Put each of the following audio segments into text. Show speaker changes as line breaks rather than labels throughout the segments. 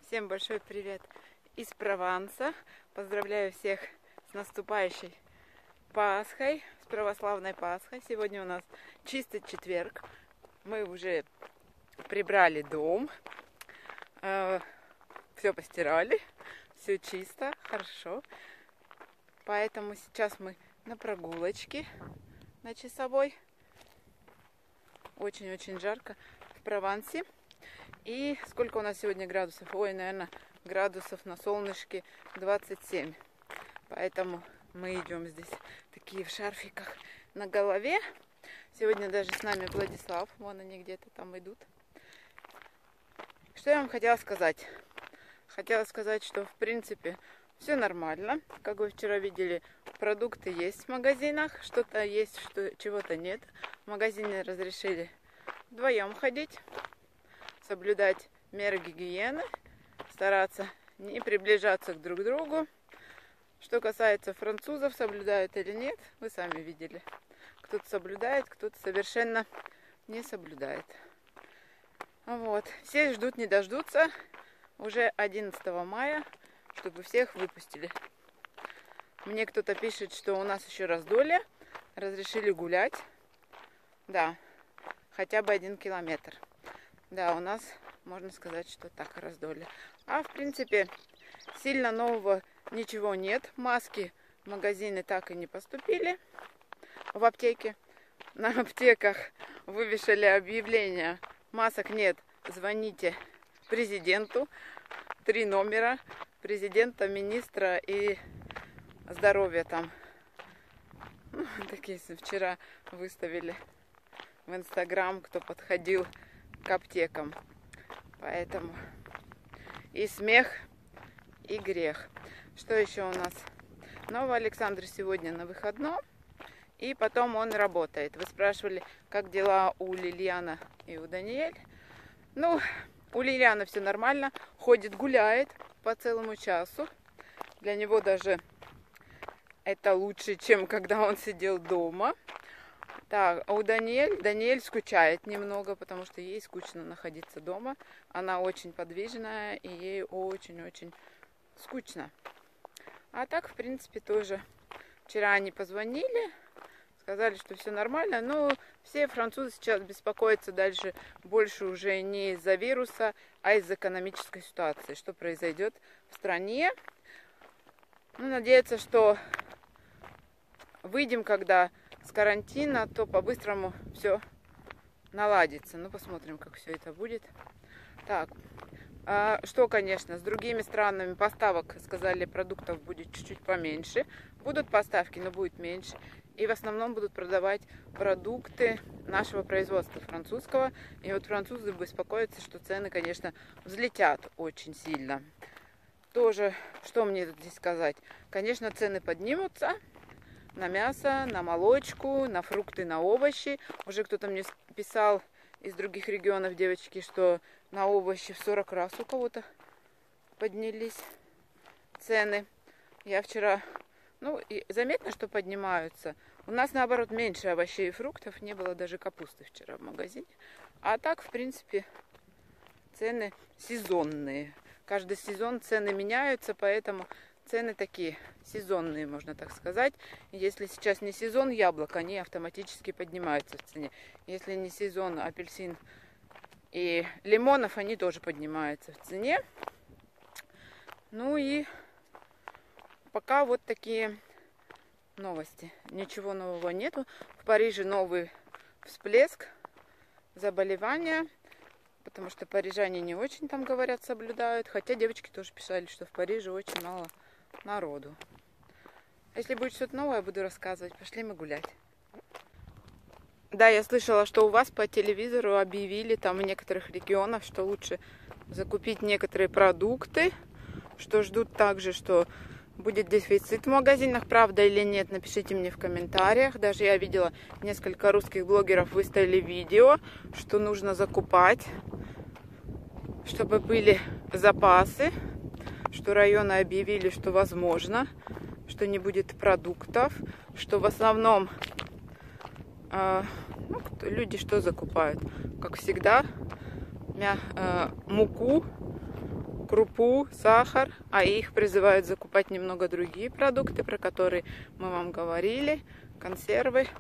Всем большой привет из Прованса. Поздравляю всех с наступающей Пасхой, с православной Пасхой. Сегодня у нас чистый четверг. Мы уже прибрали дом, все постирали, все чисто, хорошо. Поэтому сейчас мы на прогулочке на Часовой. Очень-очень жарко в Провансе. И сколько у нас сегодня градусов? Ой, наверное, градусов на солнышке 27. Поэтому мы идем здесь такие в шарфиках на голове. Сегодня даже с нами Владислав. Вон они где-то там идут. Что я вам хотела сказать? Хотела сказать, что в принципе все нормально. Как вы вчера видели, продукты есть в магазинах. Что-то есть, чего-то нет. В магазине разрешили вдвоем ходить. Соблюдать меры гигиены, стараться не приближаться друг к другу. Что касается французов, соблюдают или нет, вы сами видели. Кто-то соблюдает, кто-то совершенно не соблюдает. Вот. Все ждут, не дождутся уже 11 мая, чтобы всех выпустили. Мне кто-то пишет, что у нас еще раздолье, разрешили гулять. Да, хотя бы 1 километр. Да, у нас, можно сказать, что так раздолье. А в принципе, сильно нового ничего нет. Маски в магазины так и не поступили. В аптеке. На аптеках вывешали объявление: масок нет, звоните президенту. 3 номера: президента, министра и здоровья там. Ну, такие вчера выставили в Инстаграм, кто подходил к аптекам. Поэтому и смех, и грех. Что еще у нас? Новый Александр сегодня на выходном, и потом он работает. Вы спрашивали, как дела у Лилиана и у Даниэль. Ну, у Лилиана все нормально. Ходит, гуляет по целому часу. Для него даже это лучше, чем когда он сидел дома. Так, а у Даниэль скучает немного, потому что ей скучно находиться дома. Она очень подвижная, и ей очень-очень скучно. А так, в принципе, тоже. Вчера они позвонили, сказали, что все нормально. Но все французы сейчас беспокоятся дальше больше уже не из-за вируса, а из-за экономической ситуации. Что произойдет в стране. Ну, надеяться, что выйдем, когда с карантина, то по-быстрому все наладится. Ну, посмотрим, как все это будет. Так, что, конечно, с другими странами поставок, сказали, продуктов будет чуть-чуть поменьше. Будут поставки, но будет меньше. И в основном будут продавать продукты нашего производства, французского. И вот французы беспокоятся, что цены, конечно, взлетят очень сильно. Тоже, что мне тут здесь сказать? Конечно, цены поднимутся. На мясо, на молочку, на фрукты, на овощи. Уже кто-то мне писал из других регионов, девочки, что на овощи в 40 раз у кого-то поднялись цены. Я вчера, и заметно, что поднимаются. У нас, наоборот, меньше овощей и фруктов. Не было даже капусты вчера в магазине. А так, в принципе, цены сезонные. Каждый сезон цены меняются, поэтому цены такие сезонные, можно так сказать. Если сейчас не сезон яблок, они автоматически поднимаются в цене. Если не сезон апельсин и лимонов, они тоже поднимаются в цене. Ну и пока вот такие новости. Ничего нового нету. В Париже новый всплеск заболевания, потому что парижане не очень там, говорят, соблюдают. Хотя девочки тоже писали, что в Париже очень мало народу. Если будет что-то новое, буду рассказывать. Пошли мы гулять. Да, я слышала, что у вас по телевизору объявили там в некоторых регионах, что лучше закупить некоторые продукты, что ждут также, что будет дефицит в магазинах. Правда или нет, напишите мне в комментариях. Даже я видела, несколько русских блогеров выставили видео, что нужно закупать, чтобы были запасы. Что районы объявили, что возможно, что не будет продуктов, что в основном люди что закупают? Как всегда, муку, крупу, сахар, а их призывают закупать немного другие продукты, про которые мы вам говорили, консервы,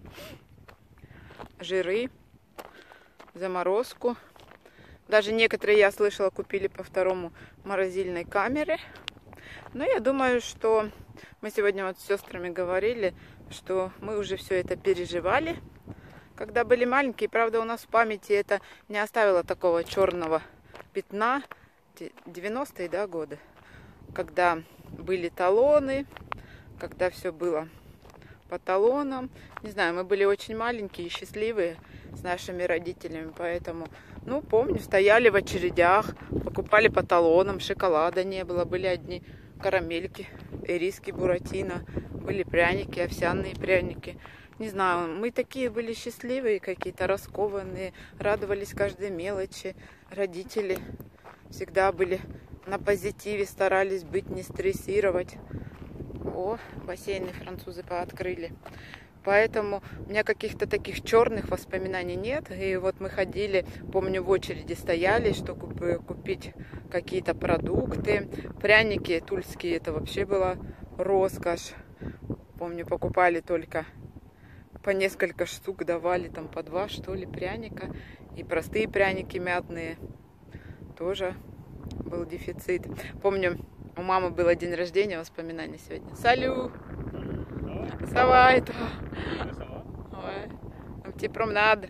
жиры, заморозку. Даже некоторые, я слышала, купили по второму морозильной камере. Но я думаю, что мы сегодня вот с сестрами говорили, что мы уже все это переживали, когда были маленькие. Правда, у нас в памяти это не оставило такого черного пятна. 90-е, да, годы, когда были талоны, когда все было по талонам. Не знаю, мы были очень маленькие и счастливые с нашими родителями, поэтому, ну, помню, стояли в очередях, покупали по талонам, шоколада не было, были одни карамельки, ириски, буратино, были пряники, овсяные пряники. Не знаю, мы такие были счастливые, какие-то раскованные, радовались каждой мелочи. Родители всегда были на позитиве, старались быть, не стрессировать. О, бассейны французы пооткрыли. Поэтому у меня каких-то таких черных воспоминаний нет. И вот мы ходили, помню, в очереди стояли, чтобы купить какие-то продукты. Пряники тульские, это вообще была роскошь. Помню, покупали только по несколько штук, давали там по 2, что ли, пряника. И простые пряники мятные. Тоже был дефицит. Помню, у мамы был день рождения, воспоминания сегодня. Салют! Ça это. Ouais. Un petit promenade.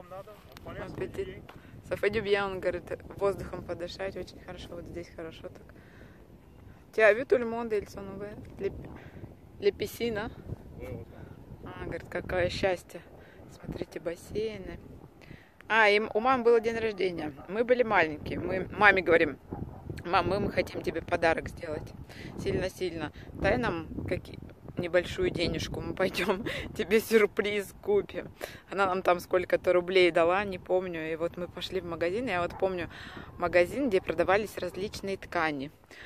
Ça fait du bien, он говорит, воздухом подышать, очень хорошо, вот здесь хорошо так. Tu as vu tout le monde, ils sont ouverts? Les piscines, а? Говорит, какое счастье. Смотрите, бассейны. И у мамы был день рождения. Мы были маленькие. Мы маме говорим: мам, мы хотим тебе подарок сделать. Сильно-сильно. Дай нам небольшую денежку, мы пойдем тебе сюрприз купим. Она нам там сколько-то рублей дала, не помню. И вот мы пошли в магазин. Я вот помню магазин, где продавались различные ткани.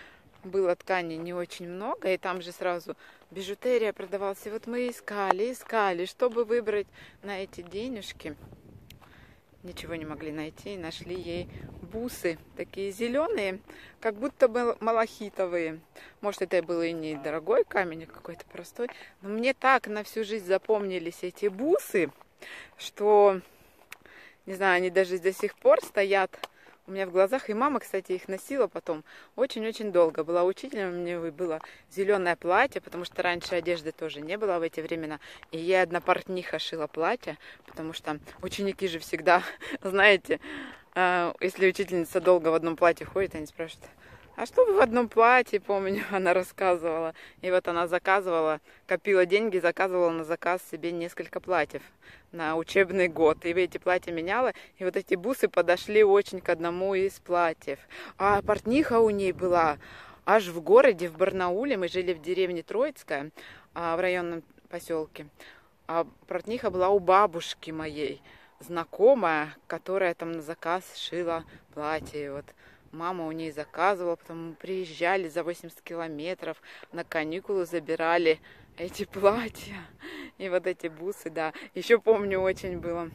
Было ткани не очень много, и там же сразу бижутерия продавалась. И вот мы искали, чтобы выбрать на эти денежки. Ничего не могли найти, нашли ей бусы, такие зеленые, как будто бы малахитовые. Может, это был и не дорогой камень, а какой-то простой. Но мне так на всю жизнь запомнились эти бусы, что, не знаю, они даже до сих пор стоят у меня в глазах. И мама, кстати, их носила потом очень-очень долго. Была учителем, у меня было зеленое платье, потому что раньше одежды тоже не было в эти времена. И ей одна портниха шила платье, потому что ученики же всегда, знаете, если учительница долго в одном платье ходит, они спрашивают: а что вы в одном платье, помню, она рассказывала. И вот она заказывала, копила деньги, заказывала на заказ себе несколько платьев на учебный год. И эти платья меняла, и вот эти бусы подошли очень к одному из платьев. А портниха у ней была аж в городе, в Барнауле. Мы жили в деревне Троицкая, в районном поселке. А портниха была у бабушки моей, знакомая, которая там на заказ шила платье. Вот мама у ней заказывала, потом мы приезжали за 80 километров, на каникулы забирали эти платья и вот эти бусы, да. Еще помню, очень было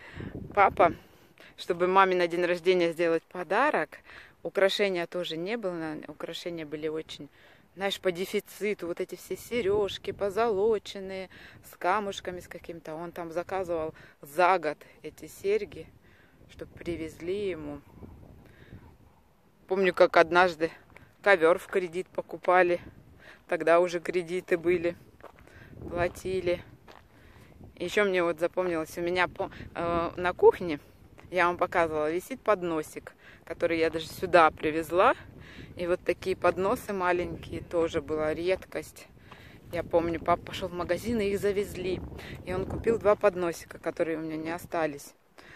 папа, чтобы маме на день рождения сделать подарок. Украшения тоже не было, украшения были очень, знаешь, по дефициту. Вот эти все сережки позолоченные, с камушками, с каким-то. Он там заказывал за год эти серьги, чтобы привезли ему. Помню, как однажды ковер в кредит покупали. Тогда уже кредиты были. Платили. Еще мне вот запомнилось, у меня на кухне, я вам показывала, висит подносик, который я даже сюда привезла. И вот такие подносы маленькие тоже была редкость. Я помню, папа пошел в магазин, и их завезли. И он купил 2 подносика, которые у меня не осталось.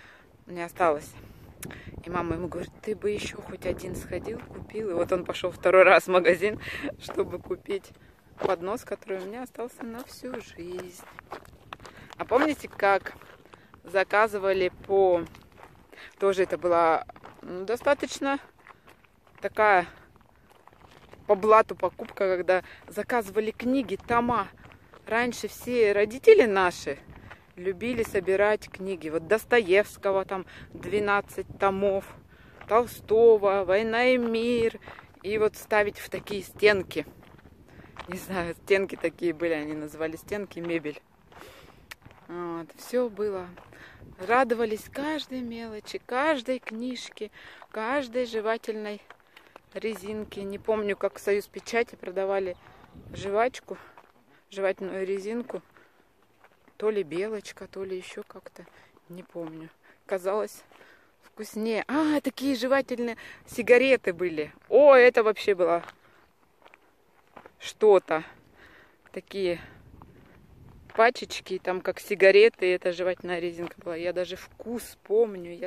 И мама ему говорит: ты бы еще хоть один сходил, купил. И вот он пошел 2-й раз в магазин, чтобы купить поднос, который у меня остался на всю жизнь. А помните, как заказывали тоже это была достаточно такая по блату покупка, когда заказывали книги, тома. Раньше все родители наши любили собирать книги. Вот Достоевского там 12 томов. Толстого, «Война и мир». И вот ставить в такие стенки. Не знаю, стенки такие были, они называли стенки мебель. Вот, все было. Радовались каждой мелочи, каждой книжке, каждой жевательной резинке. Не помню, как в Союз Печати продавали жвачку, жевательную резинку. То ли Белочка, то ли еще как-то. Не помню. Казалось вкуснее. А, такие жевательные сигареты были. О, это вообще было что-то. Такие пачечки, там как сигареты, это жевательная резинка была. Я даже вкус помню,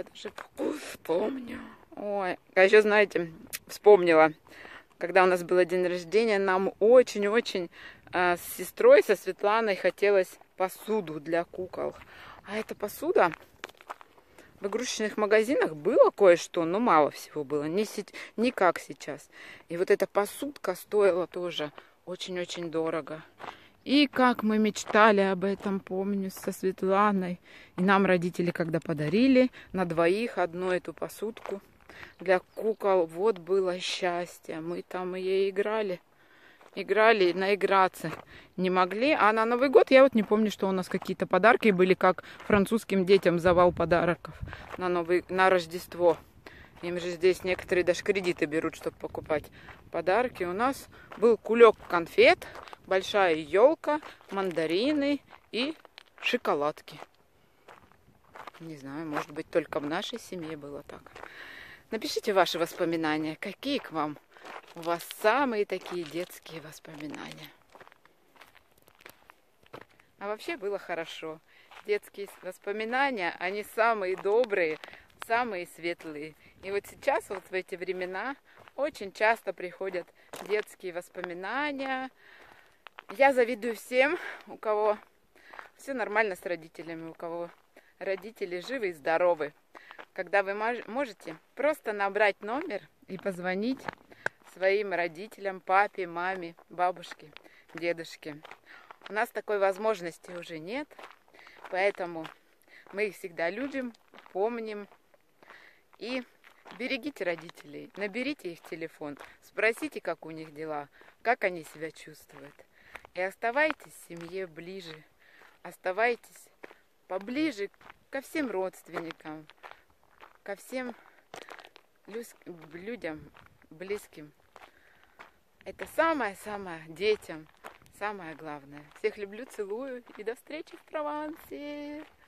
Ой, а еще, знаете, вспомнила, когда у нас был день рождения, нам очень-очень с сестрой, со Светланой хотелось посуду для кукол. А эта посуда в игрушечных магазинах было кое-что, но мало всего было, не как сейчас. И вот эта посудка стоила тоже очень-очень дорого. И как мы мечтали об этом, помню, со Светланой. И нам родители, когда подарили на двоих одну эту посудку для кукол, вот было счастье. Мы там и играли, наиграться не могли. А на Новый год я вот не помню, что у нас какие-то подарки были, как французским детям завал подарков на Рождество. Им же здесь некоторые даже кредиты берут, чтобы покупать подарки. У нас был кулек конфет, большая елка, мандарины и шоколадки. Не знаю, может быть, только в нашей семье было так. Напишите ваши воспоминания, какие у вас самые такие детские воспоминания. А вообще было хорошо. Детские воспоминания, они самые добрые, самые светлые. И вот сейчас, вот в эти времена, очень часто приходят детские воспоминания. Я завидую всем, у кого все нормально с родителями, у кого родители живы и здоровы. Когда вы можете просто набрать номер и позвонить своим родителям, папе, маме, бабушке, дедушке. У нас такой возможности уже нет, поэтому мы их всегда любим, помним. И берегите родителей, наберите их телефон, спросите, как у них дела, как они себя чувствуют. И оставайтесь в семье ближе, оставайтесь поближе ко всем родственникам, ко всем людям близким. Это самое-самое детям, самое главное. Всех люблю, целую и до встречи в Провансе.